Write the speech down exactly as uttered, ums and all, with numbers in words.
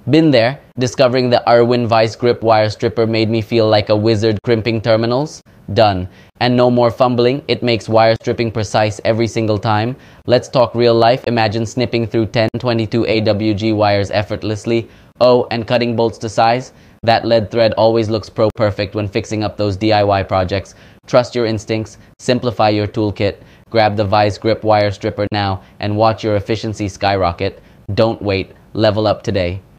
Been there. Discovering the IRWIN VISE-GRIP wire stripper made me feel like a wizard crimping terminals. Done. And no more fumbling. It makes wire stripping precise every single time. Let's talk real life. Imagine snipping through ten twenty-two A W G wires effortlessly. Oh, and cutting bolts to size. That lead thread always looks pro-perfect when fixing up those D I Y projects. Trust your instincts. Simplify your toolkit. Grab the VISE-GRIP wire stripper now and watch your efficiency skyrocket. Don't wait. Level up today.